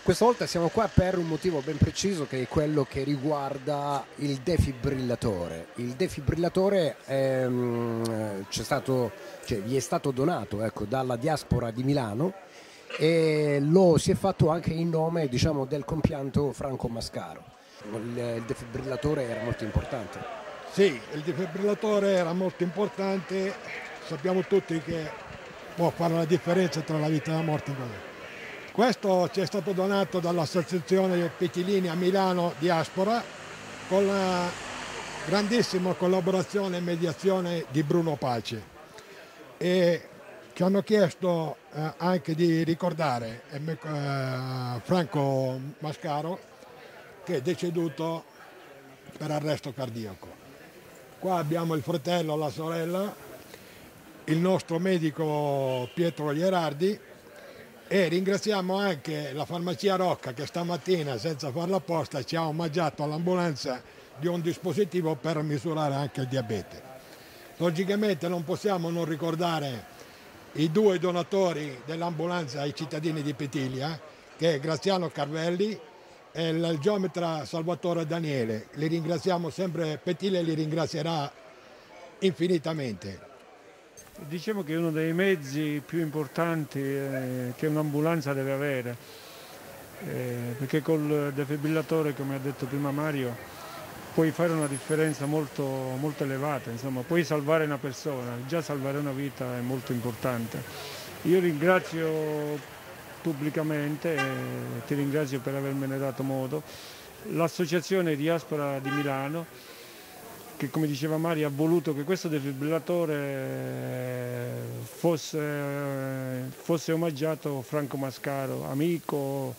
Questa volta siamo qua per un motivo ben preciso, che è quello che riguarda il defibrillatore. Il defibrillatore vi è stato donato, ecco, dalla diaspora di Milano, e lo si è fatto anche in nome, diciamo, del compianto Franco Mascaro. Il defibrillatore era molto importante. Sì, il defibrillatore era molto importante, sappiamo tutti che può fare la differenza tra la vita e la morte. Questo ci è stato donato dall'Associazione Petilini a Milano Diaspora con la grandissima collaborazione e mediazione di Bruno Pace, e ci hanno chiesto anche di ricordare Franco Mascaro, che è deceduto per arresto cardiaco. Qua abbiamo il fratello, la sorella, il nostro medico Pietro Gherardi, e ringraziamo anche la farmacia Rocca, che stamattina, senza farla apposta, ci ha omaggiato all'ambulanza di un dispositivo per misurare anche il diabete. Logicamente non possiamo non ricordare i due donatori dell'ambulanza ai cittadini di Petiglia, che è Graziano Carvelli e il geometra Salvatore Daniele. Li ringraziamo sempre, Petiglia li ringrazierà infinitamente. Diciamo che è uno dei mezzi più importanti che un'ambulanza deve avere, perché col defibrillatore, come ha detto prima Mario, puoi fare una differenza molto, molto elevata, insomma, puoi salvare una persona, già salvare una vita è molto importante. Io ringrazio pubblicamente, ti ringrazio per avermene dato modo, l'Associazione Diaspora di Milano, che, come diceva Mario, ha voluto che questo defibrillatore fosse omaggiato Franco Mascaro, amico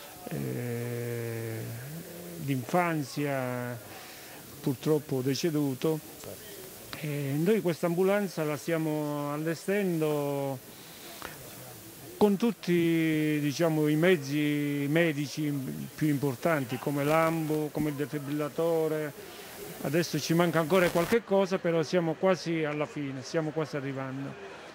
d'infanzia, purtroppo deceduto. E noi questa ambulanza la stiamo allestendo con tutti, diciamo, i mezzi medici più importanti, come l'ambu, come il defibrillatore. Adesso ci manca ancora qualche cosa, però siamo quasi alla fine, stiamo quasi arrivando.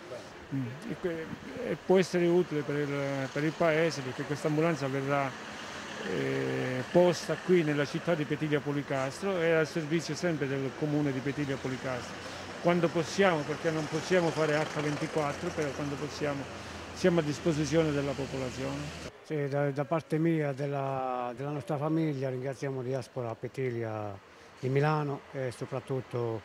E può essere utile per il paese, perché questa ambulanza verrà posta qui nella città di Petiglia Policastro e al servizio sempre del comune di Petiglia Policastro. Quando possiamo, perché non possiamo fare H24, però quando possiamo siamo a disposizione della popolazione. Sì, da parte mia, della nostra famiglia, ringraziamo Diaspora Petiglia di Milano e soprattutto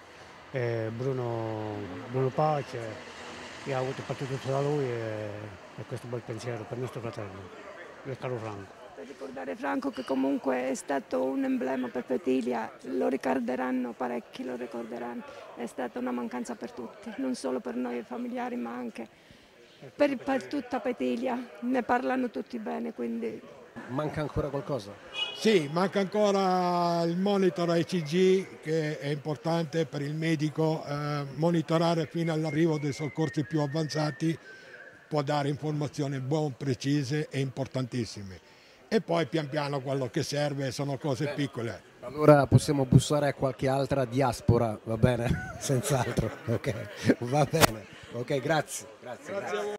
Bruno Pace, che ha avuto tutto da lui, e questo bel pensiero per il nostro fratello, il caro Franco. Per ricordare Franco, che comunque è stato un emblema per Petiglia, lo ricorderanno parecchi, lo ricorderanno, è stata una mancanza per tutti, non solo per noi familiari ma anche per tutta Petiglia, ne parlano tutti bene, quindi... Manca ancora qualcosa? Sì, manca ancora il monitor ECG, che è importante per il medico, monitorare fino all'arrivo dei soccorsi più avanzati, può dare informazioni buone, precise e importantissime. E poi pian piano quello che serve sono cose piccole. Allora possiamo bussare a qualche altra diaspora, va bene? Senz'altro, ok, va bene, ok, grazie.